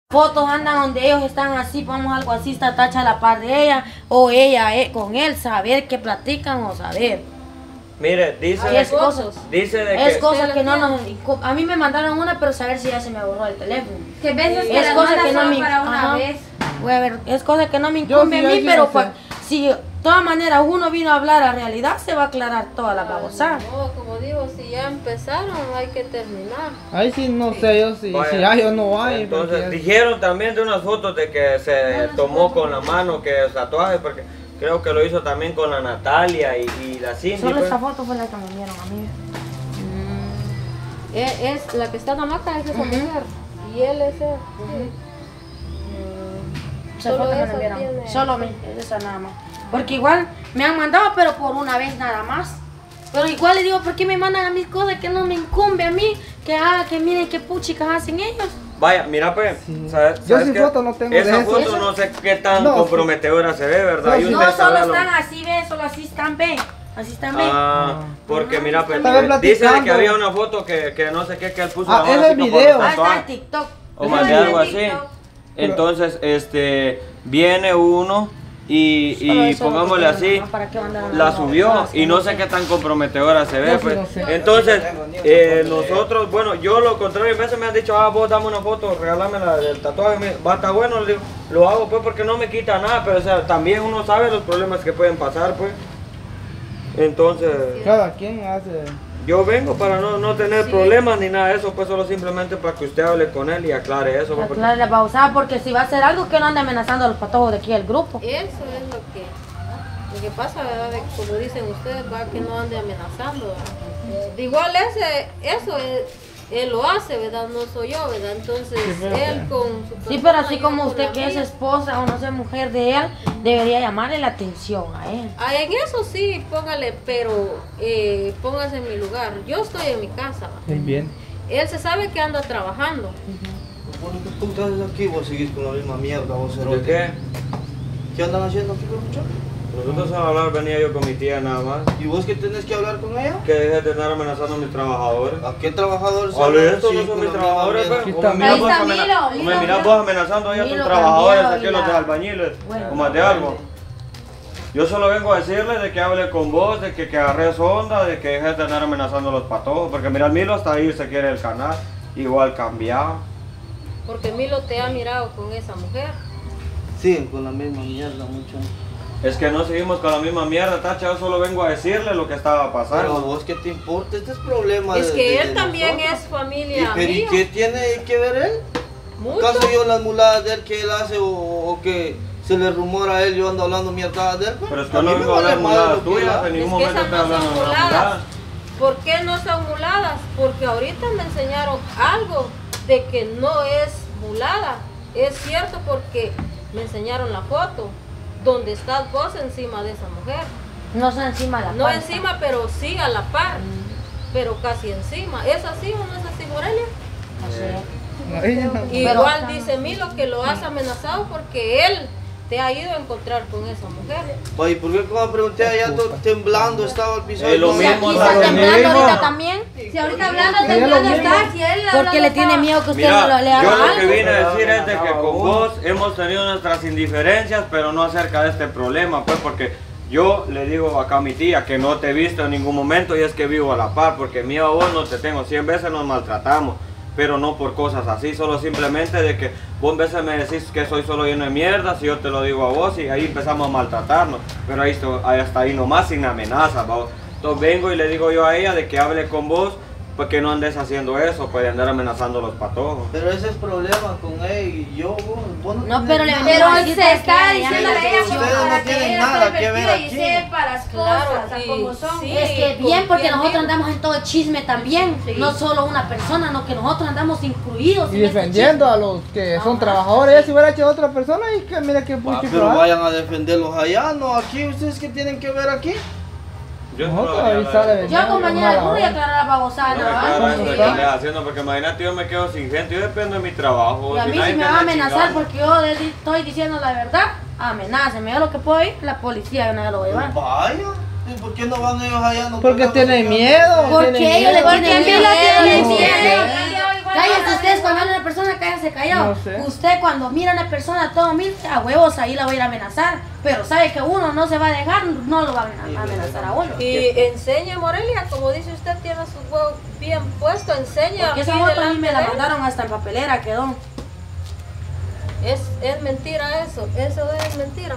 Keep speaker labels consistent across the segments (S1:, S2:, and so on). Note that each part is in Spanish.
S1: Fotos andan donde ellos están así, vamos algo así, está tacha a la par de ella, o ella con él, saber qué platican o saber.
S2: Mire, dice
S1: es cosas,
S2: dice de
S1: es
S2: que
S1: cosas que no nos... A mí me mandaron una, pero saber si ya se me borró el teléfono.
S3: Que veces que
S1: es cosa que no me
S3: para una vez.
S1: Voy a ver, es cosa que no me incumbe a mí, pero si de todas maneras uno vino a hablar a realidad, se va a aclarar toda la babosada.
S4: No, como digo, si ya empezaron, hay que terminar.
S5: Ahí sí no sé yo si hay o no hay.
S2: Entonces dijeron también de unas fotos de que se tomó con la mano, que el tatuaje, porque creo que lo hizo también con la Natalia y la Cindy.
S1: Solo esta foto fue la que me dieron a mí.
S4: Es la que está en la maca, es esa mujer. Y él es él.
S1: Esa foto que me dieron. Solo esa nada más. Porque igual me han mandado, pero por una vez nada más. Pero igual le digo, ¿por qué me mandan a mis cosas que no me incumbe a mí? Que miren qué puchicas hacen ellos.
S2: Vaya, mira pues, ¿sabes
S5: yo sin foto no tengo
S2: esa
S5: de eso.
S2: foto no sé qué tan comprometedora se ve, ¿verdad?
S1: No, solo están así, ve, solo así están, ve. Así están, ve.
S2: Porque mira, pues,
S5: dice
S2: que había una foto que no sé qué, que él puso.
S5: Es el video.
S1: Está en TikTok.
S2: O más de algo así. Entonces, viene uno y pongámosle así, la subió y no sé qué tan comprometedora se ve, pues. Entonces, nosotros, bueno, yo lo contrario, a veces me han dicho, vos dame una foto, regálame la del tatuaje, va a estar bueno, le digo, lo hago pues porque no me quita nada, pero o sea, también uno sabe los problemas que pueden pasar, pues. Entonces,
S5: cada quien hace.
S2: Yo vengo para no tener problemas ni nada de eso, pues solo simplemente para que usted hable con él y aclare eso.
S1: Aclare la pausada, porque si va a hacer algo que no ande amenazando a los patojos de aquí del grupo.
S4: Eso es lo que pasa, ¿verdad? Como dicen ustedes, va que no ande amenazando, ¿verdad? De igual él lo hace, ¿verdad? No soy yo, ¿verdad? Entonces él con su
S1: sí, pero así como usted que es esposa o no sé, mujer de él, debería llamarle la atención a él.
S4: En eso sí, póngale, pero póngase en mi lugar. Yo estoy en mi casa.
S5: Muy bien.
S4: Él se sabe que anda trabajando.
S6: Bueno, ¿qué tú estás aquí? Vos seguís con la misma mierda, vos
S2: ¿Por qué?
S6: ¿Qué andan haciendo aquí, muchachos?
S2: Nosotros a hablar, venía yo con mi tía nada más.
S6: ¿Y vos qué tenés que hablar con ella?
S2: Que deje de estar amenazando a mis trabajadores.
S6: ¿A qué trabajadores?
S2: Estos no son mis trabajadores, pues. Me mirás vos amenazando a tus trabajadores, aquí los de albañiles, o más de algo. Yo solo vengo a decirles de que hable con vos, de que agarres onda, de que dejes de andar amenazando a los patojos. Porque mira, el Milo hasta ahí se quiere el canal, igual cambiado.
S4: Porque Milo te ha mirado con esa mujer.
S6: Siguen con la misma mierda, mucho.
S2: Es que no seguimos con la misma mierda, Tacha, yo solo vengo a decirle lo que estaba pasando.
S6: Pero vos, ¿qué te importa? Este es problema
S4: es que él
S6: de
S4: también
S6: nosotros.
S4: Es familia
S6: ¿Pero y qué tiene que ver él?
S4: Mucho.
S6: ¿Acaso yo las muladas de él que él hace o que se le rumora a él, yo ando hablando mierda de él?
S2: Pero es que no vengo a hablar muladas tuyas, en ningún momento estoy hablando de muladas.
S4: ¿Por qué no son muladas? Porque ahorita me enseñaron algo de que no es mulada. Es cierto porque me enseñaron la foto donde estás vos encima de esa mujer.
S1: No está encima de la par.
S4: No encima, pero sí a la par. Pero casi encima. ¿Es así o no es así, Morelia? Igual dice Milo que lo has amenazado porque él te ha ido a encontrar con esa mujer.
S6: ¿Y por qué cuando pregunté allá temblando estaba al piso?
S2: Lo mismo,
S1: está temblando ahorita también.
S3: Si ahorita hablando temblando está, si él
S1: porque le tiene miedo que usted
S2: mira,
S1: no le haga
S2: yo
S1: algo.
S2: lo que vine a decir es de que con vos hemos tenido nuestras indiferencias, pero no acerca de este problema, pues porque yo le digo acá a mi tía que no te he visto en ningún momento y es que vivo a la par, porque mío a vos no te tengo, 100 veces nos maltratamos, pero no por cosas así, solo simplemente de que vos en veces me decís que soy solo lleno de mierda, si yo te lo digo a vos y ahí empezamos a maltratarnos, pero ahí hasta ahí nomás sin amenazas, vos. Entonces vengo y le digo yo a ella de que hable con vos, pues que no andes haciendo eso, puede andar amenazando a los patojos.
S6: Pero ese es problema con él y yo, vos
S1: no, pero
S3: él se está diciendo a ella
S6: ustedes no tienen nada que ver aquí.
S3: Y sepa las cosas como son.
S1: Sí, es que bien, porque nosotros andamos en todo el chisme también, no solo una persona, no que nosotros andamos incluidos.
S5: Y defendiendo a los que son trabajadores, ya si hubiera hecho otra persona y que mira que puchi.
S6: Pero vayan a defenderlos allá, no aquí, ustedes qué tienen que ver aquí.
S2: Yo
S1: acompañé al burro y aclarar la babosada,
S2: haciendo porque imagínate yo me quedo sin gente, yo dependo de mi trabajo.
S1: Y a mí si me va a amenazar porque yo estoy diciendo la verdad, amenácenme, yo lo que puedo ir, la policía, yo no lo voy a llevar.
S6: Vaya, ¿y por qué no van ellos allá?
S5: Porque tienen miedo.
S1: Porque ellos le tienen miedo. Cállate ustedes cuando habla una persona, cállate callado.
S5: No sé.
S1: Usted cuando mira a una persona todo mil, a huevos ahí la va a ir a amenazar. Pero sabe que uno no se va a dejar, no lo va a amenazar a uno.
S4: Y enseña, Morelia, como dice usted, tiene sus huevos bien puestos, enseña.
S1: Porque esa
S4: aquí
S1: foto a mí
S4: delante
S1: me la
S4: de él.
S1: mandaron hasta en papelera, quedó.
S4: Es mentira eso es mentira.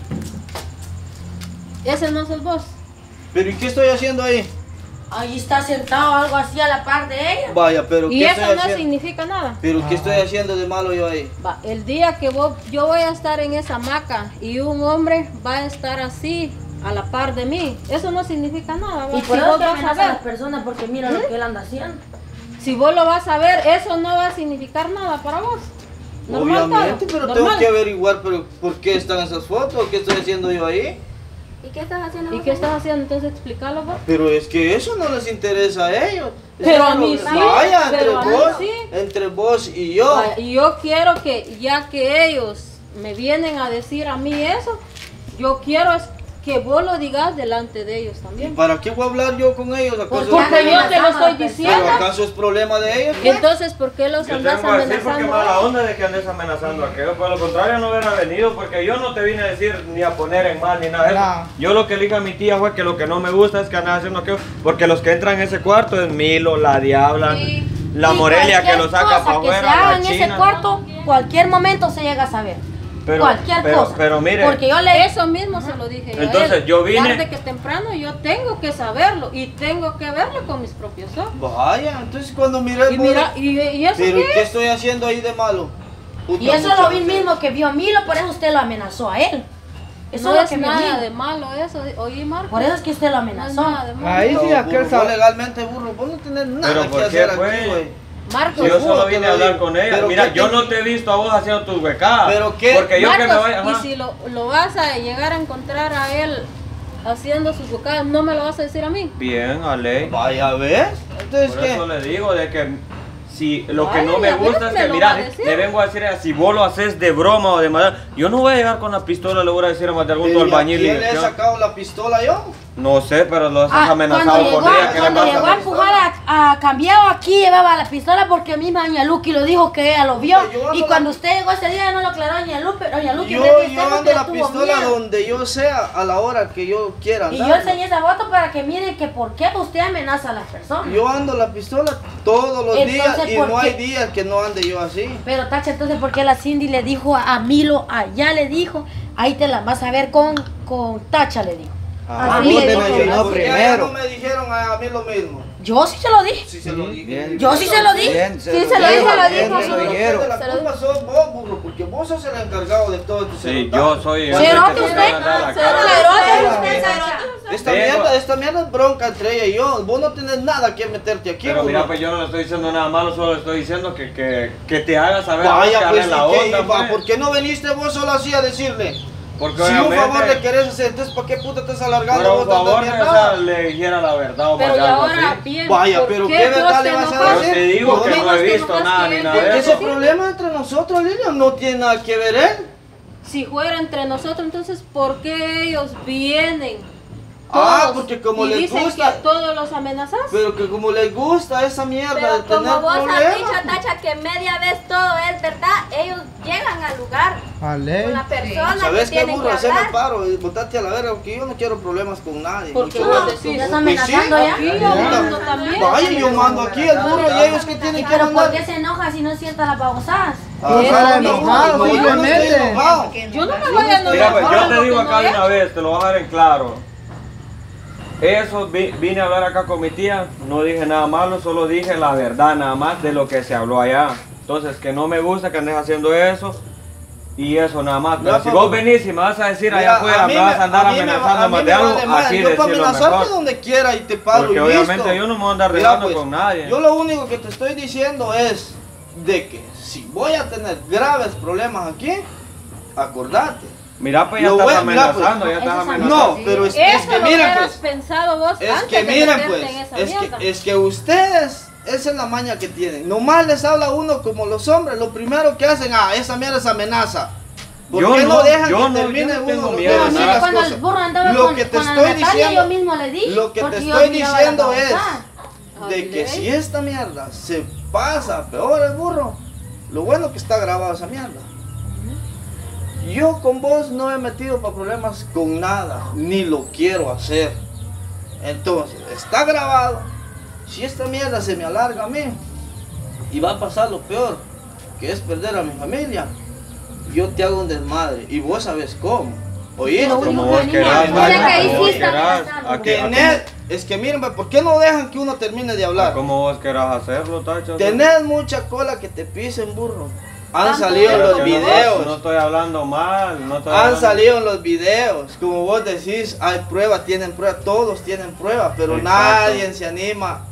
S4: Ese no sos vos.
S6: Pero ¿y qué estoy haciendo ahí?
S1: Ahí está sentado algo así a la par de ella.
S6: Vaya, pero
S4: Y
S6: ¿qué
S4: eso
S6: estoy
S4: no
S6: haciendo?
S4: significa nada.
S6: Pero ¿qué estoy haciendo de malo yo ahí?
S4: Va, el día que yo voy a estar en esa hamaca y un hombre va a estar así a la par de mí, eso no significa nada. ¿Va?
S1: Y por
S4: Si
S1: eso
S4: vos
S1: que
S4: vas a
S1: amenaza a las
S4: ver,
S1: personas porque mira lo que él anda haciendo.
S4: si vos lo vas a ver, eso no va a significar nada para vos. Normal
S6: Obviamente,
S4: todo,
S6: pero
S4: normal.
S6: tengo que averiguar pero por qué están esas fotos, qué estoy haciendo yo ahí.
S3: ¿Y qué estás haciendo?
S4: ¿Y qué estás haciendo? Entonces explícalo vos.
S6: Pero es que eso no les interesa a ellos.
S4: Pero a
S6: Eso
S4: mí
S6: no-
S4: sí,
S6: Vaya, entre
S4: pero a mí
S6: vos,
S4: sí.
S6: entre vos y yo.
S4: Vaya, y yo quiero que, ya que ellos me vienen a decir a mí eso, yo quiero es que vos lo digas delante de ellos
S6: ¿Y
S4: también.
S6: para qué voy a hablar yo con ellos? ¿Acaso
S4: Porque
S6: es
S4: yo te lo
S1: amenazando a
S4: estoy
S1: la
S4: diciendo.
S6: ¿Pero acaso es problema de ellos?
S4: Entonces, ¿por qué los
S2: Yo
S4: andas
S2: tengo que decir porque
S4: amenazando?
S2: mala onda de que andes amenazando a aquello. Por lo contrario, no hubiera venido porque yo no te vine a decir ni a poner en mal ni nada de eso.
S5: No.
S2: Yo lo que le dije a mi tía fue que lo que no me gusta es que andas haciendo aquello. Porque los que entran en ese cuarto es Milo, la Diabla, la
S1: Y
S2: Morelia que
S1: cualquier
S2: lo saca
S1: cosa
S2: para
S1: que se
S2: afuera,
S1: haga
S2: la
S1: en ese
S2: China.
S1: cuarto, cualquier momento se llega a saber. Cualquier cosa.
S2: Pero mire,
S1: Porque yo le
S4: Eso mismo se lo dije yo a
S2: Entonces,
S4: él.
S2: yo vine-
S4: Tarde que temprano yo tengo que saberlo y tengo que verlo con mis propios ojos.
S6: Vaya, entonces cuando miré el
S4: Y mira, y eso
S6: pero
S4: qué
S6: ¿qué
S4: es?
S6: estoy haciendo ahí de malo? Puta
S1: y eso lo vi
S6: muchacha.
S1: mismo que vio a Milo, por eso usted lo amenazó a él. Eso
S4: No
S1: es lo
S4: es
S1: que vio
S4: nada
S1: Milo.
S4: de malo eso, oí Marco.
S1: Por eso es que usted lo
S4: No es
S1: amenazó.
S4: nada de malo.
S5: Ahí sí,
S6: No,
S5: aquel
S6: burro, vos
S5: sabe.
S6: legalmente, burro, vos no tenés
S2: Pero
S6: nada
S2: ¿por
S6: que
S2: qué,
S6: hacer aquí,
S2: pues?
S6: güey.
S4: Marco,
S2: Si yo solo
S6: Juro,
S2: vine
S6: te
S2: a
S6: lo
S2: hablar
S6: digo.
S2: con ella.
S6: Pero
S2: Mira,
S6: ¿qué
S2: yo
S6: te-
S2: no te he visto a vos haciendo tus becadas.
S6: ¿Pero qué?
S2: Porque yo que me
S4: Marcos,
S2: vaya.
S4: y
S2: ajá.
S4: si lo vas a llegar a encontrar a él haciendo sus bocadas, ¿no me lo vas a decir a mí?
S2: Bien, Ale.
S6: Vaya, ¿ves? Entonces,
S2: Por
S6: ¿qué?
S2: eso le digo de que si lo que
S4: Ay,
S2: no me
S4: a ver,
S2: gusta es
S4: me
S2: que,
S4: lo
S2: mira,
S4: va a decir.
S2: le vengo a decir, si vos lo haces de broma o de maldad, yo no voy a llegar con la pistola, le voy a decir a matar algún
S6: Pero, ¿y a
S2: albañil.
S6: quién
S2: y
S6: le he sacado la pistola yo?
S2: No sé, pero lo has amenazado
S1: cuando
S2: con
S1: llegó,
S2: ella. ¿Qué le
S1: cuando
S2: pasa?
S1: llegó a empujar a Cambiado aquí llevaba la pistola porque misma doña Luqui lo dijo que ella lo vio.
S6: Puta, yo ando
S1: Y cuando usted llegó ese día no lo aclaró doña Luqui, pero doña Luqui
S6: Yo,
S1: en vez de
S6: yo
S1: usted,
S6: ando la
S1: tuvo
S6: pistola
S1: miedo.
S6: donde yo sea, a la hora que yo quiera
S1: Y
S6: andar.
S1: yo enseñé esa foto para que miren que por qué usted amenaza a las personas.
S6: Yo ando la pistola todos los
S1: Entonces,
S6: días y
S1: ¿por
S6: no
S1: qué?
S6: hay días que no ande yo así.
S1: Pero Tacha, entonces ¿por qué la Cindy le dijo a Milo, allá le dijo, ahí te la vas a ver con Tacha, le dijo?
S5: Ah,
S1: Así
S5: vos
S1: le
S5: te
S1: dijo.
S5: mencionó
S6: Porque a ella
S5: primero.
S6: no me dijeron a mí lo mismo.
S1: Yo sí se lo dije.
S6: Sí se lo dije.
S5: Bien.
S1: Yo sí se lo dije.
S5: Bien,
S3: Sí, se lo dijo, lo dijo.
S5: bien, se lo dijeron.
S6: La culpa sos vos, burro, porque vos sos el encargado de todo este
S2: Sí,
S6: cerotazo.
S2: yo soy el
S1: Cerote
S2: que te
S1: usted.
S2: voy a dar la cara.
S6: Esta mierda es bronca entre ella y yo. Vos no tenés nada que meterte aquí,
S2: Pero
S6: burro.
S2: mira, pues yo no le estoy diciendo nada malo, solo le estoy diciendo que te hagas saber
S6: Vaya,
S2: que
S6: pues,
S2: hagas la
S6: ¿y qué?
S2: onda, pues.
S6: ¿Por qué no viniste vos solo así a decirle?
S2: Porque
S6: Si un
S2: obviamente,
S6: favor le querés hacer, entonces ¿para qué puta estás alargando
S2: pero
S6: vos
S2: por favor,
S6: tanta
S2: o sea,
S6: mierda?
S2: le dijera la verdad o
S4: Pero
S2: más
S4: y
S2: algo
S4: ahora,
S2: así.
S4: bien,
S6: Vaya,
S4: ¿por
S6: pero
S4: qué
S6: ¿qué verdad
S4: vos
S6: le
S4: te
S6: vas a
S4: enojas?
S6: decir?
S2: Pero te digo
S6: ¿Por
S2: que
S6: qué
S2: no
S6: vos
S2: he
S6: te
S2: visto
S4: enojas
S2: nada
S4: que
S2: ni
S4: él-
S2: nada
S6: Porque
S2: de
S6: ese
S2: eso.
S6: problema entre nosotros, Lilian, no tiene nada que ver él.
S4: Si fuera entre nosotros, entonces ¿por qué ellos vienen?
S6: Ah,
S4: Todos,
S6: porque como
S4: y
S6: les
S4: dicen
S6: gusta.
S4: que a todos los amenazas.
S6: Pero que como les gusta esa mierda de
S3: Pero
S6: tener
S3: como vos has
S6: problemas.
S3: dicho, Tacha, que media vez todo es verdad, ellos llegan al lugar
S5: Ale.
S3: con la persona
S6: ¿Sabes
S3: que
S6: qué,
S3: tienen
S6: burro?
S3: que
S6: Haceme el
S3: hablar.
S6: paro y botate a la verga, porque yo no quiero problemas con nadie.
S4: Porque
S6: mucho
S4: vos
S6: menos.
S4: decís,
S1: ¿Ya está
S6: Pues sí,
S1: amenazando ya?
S4: Aquí yo
S5: Ya.
S4: mando también.
S6: Vaya, yo mando aquí el burro y ellos que tienen que
S1: Pero ¿por
S6: mandar.
S1: qué se enoja si no sienta las babosadas?
S6: Ah,
S5: Está
S6: no,
S5: enojado,
S6: no, yo no estoy
S5: simplemente.
S6: enojado.
S4: Yo no me voy a enojar.
S2: Mira, pues
S4: por
S2: yo
S4: algo
S2: te digo
S4: que
S2: acá
S4: no
S2: de
S4: he
S2: una vez, te lo voy a dejar en claro. Eso, vine a hablar acá con mi tía, no dije nada malo, solo dije la verdad nada más de lo que se habló allá. Entonces, que no me gusta que andes haciendo eso y eso nada más. Pero
S6: No,
S2: si
S6: papá.
S2: vos venís y me vas a decir
S6: Mira,
S2: allá afuera,
S6: a mí
S2: me vas a andar
S6: a mí
S2: amenazando
S6: a mí
S2: más
S6: me
S2: de algo,
S6: vale madre.
S2: así
S6: Yo para
S2: decirlo
S6: amenazarte
S2: mejor.
S6: donde quiera y te paro
S2: Porque
S6: y
S2: obviamente
S6: listo.
S2: yo no me voy a andar
S6: Mira,
S2: regando con nadie.
S6: Yo lo único que te estoy diciendo es de que si voy a tener graves problemas aquí, acordate.
S2: Mira, pues ya
S6: Lo
S2: estás
S6: voy a- mira,
S2: amenazando,
S1: pues,
S2: ya estás
S1: eso es
S2: amenazando.
S6: No, pero es
S4: Eso
S6: que
S4: lo
S6: miren
S4: hubieras
S6: pues.
S4: pensado vos
S6: Es
S4: antes
S6: que
S4: de
S6: miren
S4: meterte
S6: pues,
S4: en esa
S6: es
S4: mierda.
S6: que ustedes, esa es la maña que tienen. Nomás les habla uno como los hombres, lo primero que hacen, esa mierda es amenaza. ¿Por
S2: Yo
S6: qué no,
S2: no,
S6: dejan
S2: yo
S6: que
S2: no,
S6: termine
S2: yo no tengo
S6: uno
S2: miedo de
S6: de decir
S2: nada.
S6: las
S1: Cuando
S6: cosas?
S1: el burro andaba
S6: Lo
S1: con,
S6: que te
S1: con la
S6: estoy
S1: Natalia,
S6: diciendo,
S1: yo mismo le dije.
S6: lo que te
S1: porque yo
S6: estoy
S1: miraba
S6: diciendo
S1: la
S6: es
S1: babosada.
S6: de que si esta mierda se pasa, peor el burro. Lo bueno que está grabado esa mierda. Yo con vos no he metido para problemas con nada, ni lo quiero hacer. Entonces, está grabado. Si esta mierda se me alarga a mí y va a pasar lo peor, que es perder a mi familia, yo te hago un desmadre y vos sabes cómo. ¿Oíste?
S2: Como vos querás,
S3: O sea, que ahí
S2: como vos
S3: sí está
S2: querás.
S3: amenazando.
S6: Tener, es que miren, ¿por qué no dejan que uno termine de hablar?
S2: Como vos querás hacerlo, tacho.
S6: Tenés mucha cola que te pisen, burro. Han
S3: Tanto
S6: salido
S3: es.
S6: los
S2: No
S6: videos.
S2: estoy hablando mal, no estoy
S6: Han
S2: hablando...
S6: salido los videos. Como vos decís, hay pruebas, tienen pruebas, todos tienen pruebas, pero
S2: Exacto.
S6: nadie se anima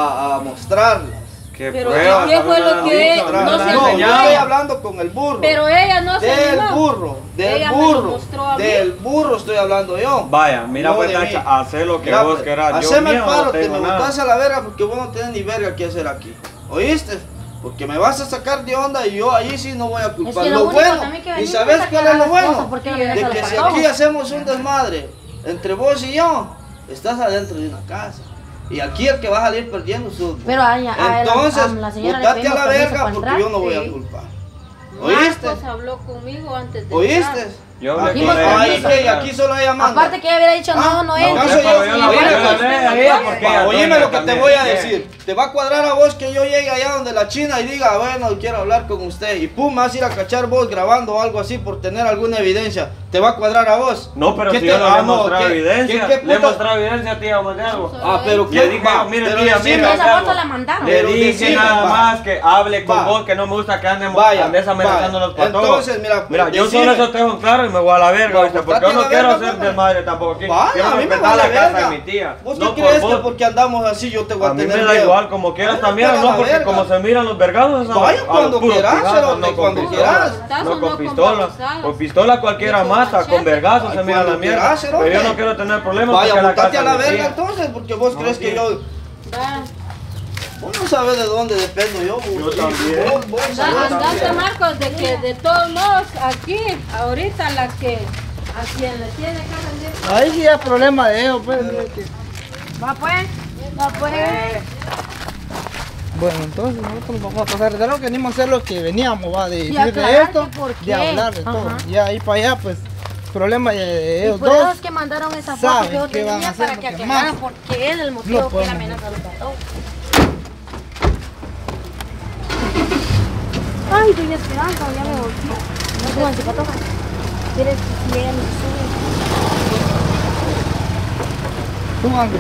S6: a mostrarlas.
S2: ¿Qué
S4: Pero
S2: pruebas?
S4: ¿qué fue
S2: A mí me
S4: lo
S2: han
S4: que
S2: dicho, a mí
S4: no
S2: me
S4: se
S2: han
S6: No, yo
S2: enseñado.
S6: estoy hablando con el burro.
S4: Pero ella no se
S6: Del
S4: animó.
S6: burro, del
S4: Ella me lo
S6: burro,
S4: mostró a mí.
S6: del burro estoy hablando yo.
S2: Vaya, mira
S6: No
S2: pues,
S6: de mí.
S2: tacha, haz lo que
S6: Mira,
S2: vos
S6: pues,
S2: querás. Yo
S6: haceme el
S2: mío no
S6: paro, te
S2: tengo
S6: me
S2: nada.
S6: botas a la verga porque vos no tenés ni verga que hacer aquí. ¿Oíste? Porque me vas a sacar de onda y yo ahí sí no voy a culpar.
S1: que lo
S6: lo
S1: único
S6: bueno,
S1: también que
S6: y
S1: venimos
S6: sabes
S1: a
S6: cuál
S1: aclarar
S6: es lo
S1: las
S6: bueno,
S1: cosas, porque
S6: de
S1: amenazan
S6: que
S1: los
S6: si
S1: patojos.
S6: aquí hacemos un desmadre entre vos y yo, estás adentro de una casa. Y aquí el que va a salir perdiendo sos vos.
S1: Pero a ella,
S6: Entonces,
S1: la señora le
S6: botate a
S1: pedimos
S6: la
S1: permiso
S6: verga
S1: para
S6: porque
S1: entrar.
S6: yo no voy a
S4: Sí.
S6: culpar. ¿Oíste?
S4: Marcos habló conmigo antes de
S6: ¿Oíste?
S4: entrar.
S2: Yo hablé
S1: Aquí
S2: con
S1: me
S2: ella.
S6: Ahí que aquí solo ella manda.
S1: Aparte que ella hubiera dicho, no, no es.
S6: ¿acaso
S2: No, pero
S6: yo?
S2: yo la
S6: Oíme,
S2: voy a
S6: pues,
S2: hablar a ella porque ella
S6: Oíme
S2: dueña
S6: lo que te
S2: también.
S6: voy a decir. Te va a cuadrar a vos que yo llegue allá donde la China y diga, bueno, quiero hablar con usted. Y pum, me vas a ir a cachar vos grabando o algo así por tener alguna evidencia. ¿Te va a cuadrar a vos?
S2: No, pero
S6: ¿Qué
S2: si
S6: te-
S2: yo no le he
S6: no,
S2: mostrado
S6: ¿qué-
S2: evidencia.
S6: qué
S2: Le he
S6: puta-
S2: mostrado evidencia, tía, mandé algo.
S6: Ah, pero
S2: Le
S6: ¿qué?
S2: dije,
S6: Va,
S2: mire,
S6: pero
S2: tía,
S6: decime,
S2: mira,
S1: esa
S2: algo.
S1: foto la mandaron.
S2: Le
S6: Pero
S2: dije
S6: decime,
S2: nada
S6: va.
S2: más que hable con
S6: Va.
S2: vos, que no me gusta que andes
S6: Vaya,
S2: amenazando a los
S6: vaya.
S2: patojos.
S6: Entonces, mira,
S2: Mira, yo
S6: decime.
S2: solo eso te dejo en claro y me voy a la verga,
S6: Va,
S2: ¿viste? Porque
S6: botate
S2: yo
S6: a
S2: no
S6: la
S2: quiero
S6: verga,
S2: hacer
S6: pues.
S2: desmadre tampoco aquí.
S6: Vaya,
S2: Quiero
S6: a mí me
S2: respetar
S6: vale
S2: la casa
S6: verga.
S2: de mi tía.
S6: ¿Vos
S2: No
S6: qué crees
S2: por
S6: que
S2: vos.
S6: porque andamos así yo te voy a
S2: A mí
S6: tener
S2: me da
S6: miedo?
S2: igual, como quieras
S6: Ay,
S2: también,
S6: vete a
S2: no,
S6: la
S2: porque
S6: verga.
S2: como se miran los vergados,
S6: Vaya cuando quieras, cerote, cuando quieras.
S2: No con
S4: No con
S2: pistola.
S4: babosadas.
S2: Con pistola cualquiera
S4: Ni con
S2: mata, con
S4: machete.
S2: vergazos se
S6: Ay,
S2: mira la
S6: cuando
S2: mierda.
S6: quieras,
S2: Pero yo
S6: cerote.
S2: no quiero tener problemas
S6: Vaya,
S2: porque la
S6: botate
S2: casa
S6: a la
S2: es mi
S6: verga
S2: tía.
S6: entonces, porque vos
S2: No,
S6: crees que
S2: tía.
S6: yo...
S4: Va.
S6: Vos no sabes de dónde dependo yo.
S2: Yo también.
S6: Vos sabés
S4: Andate,
S6: también.
S4: Marcos, de que de todos modos aquí, ahorita la que a quien le tiene que rendir.
S5: Ahí sí es problema de ellos, pues.
S1: Va pues, va pues.
S5: Bueno, entonces nosotros vamos a pasar de algo que venimos a hacer lo que veníamos, va, de decir de
S1: aclarar
S5: esto,
S1: que por
S5: de
S1: qué.
S5: hablar de todo.
S1: Ajá.
S5: Ya ahí para allá, pues, problema de
S1: Y
S5: ellos
S1: por eso
S5: dos.
S1: es que mandaron esa foto
S5: saben
S1: que yo
S5: qué van a
S1: tenía
S5: hacer,
S1: para que
S5: porque
S1: aclararan
S5: más
S1: por qué es el motivo
S5: no
S1: que la
S5: podemos.
S1: amenaza a los patojos. Ay, doña Esperanza, ya me volví. No suban su patoja. ¿Quieres que si ella me sube?
S5: Tú, Ángel.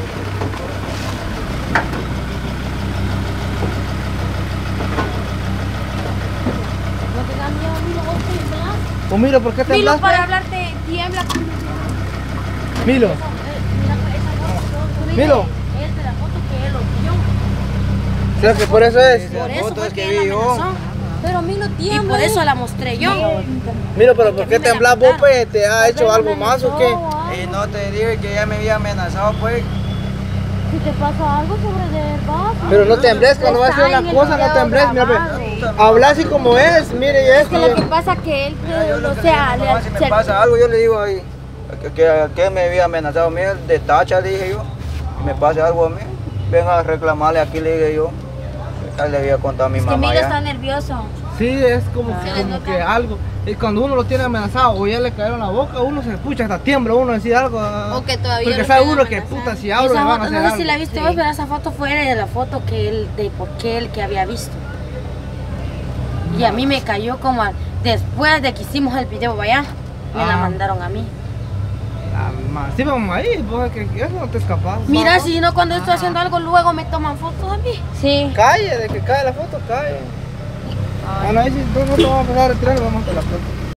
S1: No te da miedo, Milo, vos temblas.
S5: O Milo, ¿por qué te
S3: Milo,
S5: hablaste?
S3: para hablarte, tiembla.
S5: Milo,
S1: Mira esa foto, tú
S5: Milo.
S1: Es de la foto que él lo vio.
S5: ¿será que por eso es?
S1: Por eso
S5: foto
S1: fue
S5: es
S1: que
S5: que
S1: él
S5: vi
S1: la
S5: yo.
S1: amenazó.
S3: Pero Milo
S1: Y
S3: tiembla.
S1: por eso la mostré yo.
S5: Milo, pero ¿por
S1: a
S5: qué
S1: mí me
S5: te
S1: la
S5: hablas vos,
S1: mandaron.
S5: pues? ¿Te ha hecho algo más o qué?
S7: Y no te dije que ya me había amenazado, pues.
S3: Si te pasa algo sobre de verdad.
S5: Pero no tembles cuando vas a hacer
S3: Está en
S5: una
S3: el
S5: cosa, no
S3: video
S5: tembles, mira,
S3: grabado.
S5: pues. Habla así como es, mire, y
S3: Es
S5: esto.
S3: que lo que pasa es que él,
S7: Mira, yo lo
S3: o
S7: que
S3: sea,
S7: le digo, mamá, si me pasa algo, yo le digo ahí que me había amenazado a mí, de tacha, le dije yo. Si me pasa algo a mí, venga a reclamarle aquí, le dije yo. Ahí le había contado a mi
S3: es que
S7: mamá
S3: Milo
S7: ya.
S3: está nervioso.
S5: Sí, es como,
S3: Se les
S5: como
S3: nota.
S5: que algo. Y cuando uno lo tiene amenazado o ya le cayeron la boca, uno se escucha, hasta tiembla uno a decir algo.
S3: O que todavía
S5: porque
S3: lo
S5: sabe
S3: quieren
S5: uno que
S3: amenazar.
S5: puta, si abro
S1: Esa
S5: le van a
S1: foto,
S5: hacer
S1: no sé
S5: algo.
S1: si la viste vos, pero esa foto fue de la foto que él, de por qué él que había visto. Y a mí me cayó como después de que hicimos el video, vaya, me la
S5: Ah.
S1: mandaron a mí.
S5: Ah, ma, sí, vamos ahí, pues que eso no te escapas.
S1: Mira, si no cuando estoy haciendo algo, luego me toman fotos a mí.
S3: Sí.
S5: Calle, de que cae la foto, cae. Bueno, ahí sí, no te vamos a pasar a retirar, vamos a la foto.